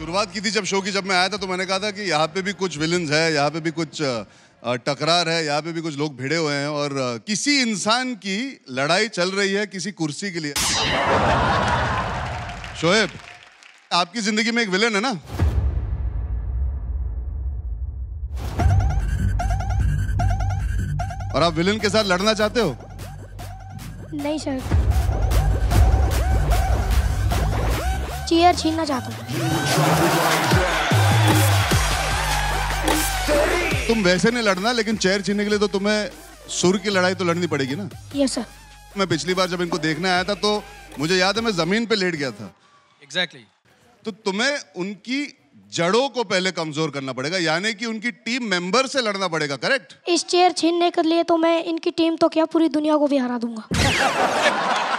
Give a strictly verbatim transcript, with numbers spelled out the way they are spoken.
शुरुआत की थी जब शो की, जब मैं आया था तो मैंने कहा था कि यहाँ पे भी कुछ विलन्स है, यहाँ पे भी कुछ टकरार है, यहाँ पे भी कुछ लोग भिड़े हुए हैं और किसी इंसान की लड़ाई चल रही है किसी कुर्सी के लिए। शोएब, आपकी जिंदगी में एक विलन है ना? और आप विलन के साथ लड़ना चाहते हो? नहीं सर, चेयर छीनना चाहता हूँ। तुम वैसे नहीं लड़ना, लेकिन चेयर छीनने के लिए तो तुम्हें सुर की लड़ाई तो लड़नी पड़ेगी ना? Yes sir. मैं पिछली बार जब इनको देखने आया था तो मुझे याद है मैं जमीन पे लेट गया था। Exactly exactly. तो तुम्हें उनकी जड़ों को पहले कमजोर करना पड़ेगा, यानी कि उनकी टीम मेंबर से लड़ना पड़ेगा, करेक्ट? इस चेयर छीनने के लिए तो मैं इनकी टीम तो क्या पूरी दुनिया को भी हरा दूंगा।